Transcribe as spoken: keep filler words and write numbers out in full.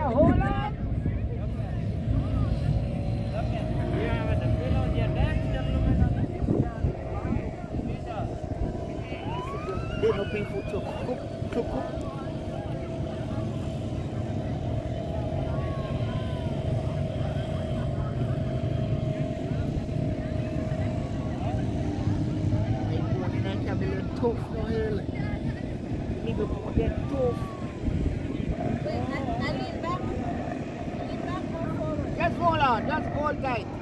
hold on. They no people to cook, to cook. Tough no hell. Nigga put that tough. Wait, I, I lean back. I lean back or forward? Just hold on, just hold tight.